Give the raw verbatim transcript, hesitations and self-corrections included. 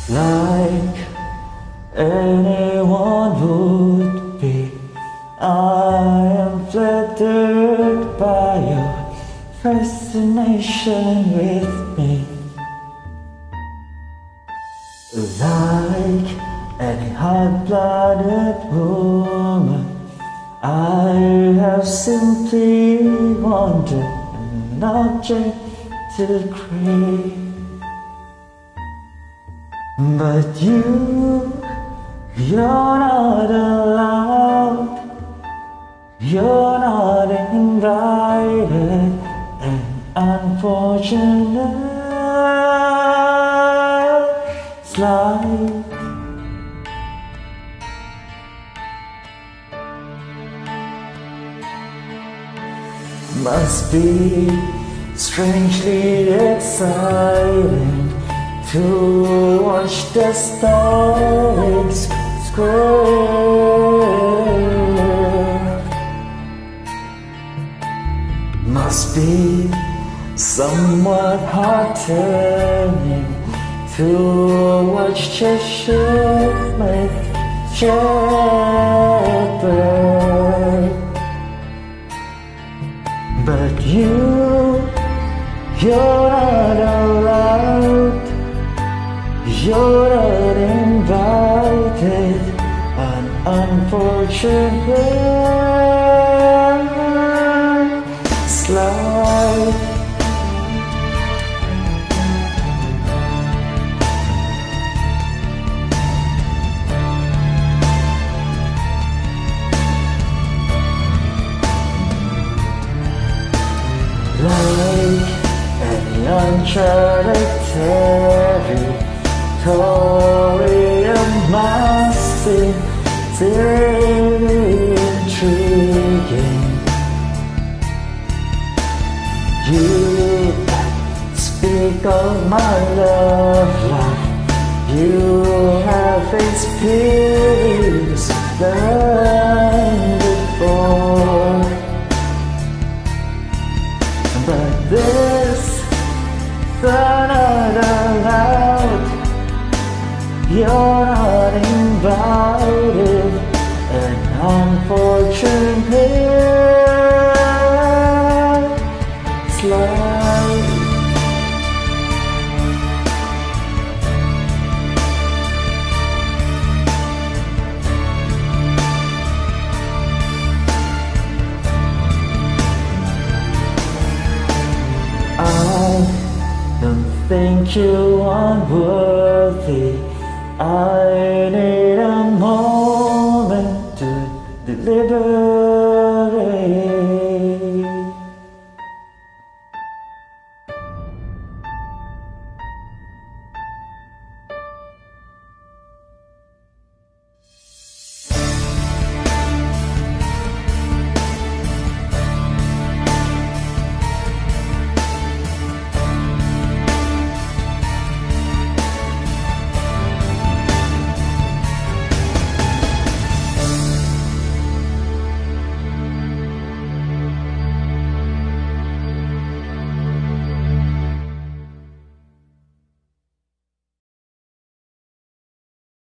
Like anyone would be, I am flattered by your fascination with me. Like any hot-blooded woman, I have simply wanted an object to crave. But you, you're not allowed, you're not invited, and unfortunate slide. Must be strangely exciting to watch the stars square. Must be somewhat heart-turning to watch Cheshire like shepherd. But you, you're not allowed, you're not invited, an unfortunate slide. Like any uncharted territory, it must be very intriguing. You speak of my love life, you have experienced them before. But this, they're not allowed, you're not invited, an unfortunate slide. I don't think you are worthy. I need a moment to deliver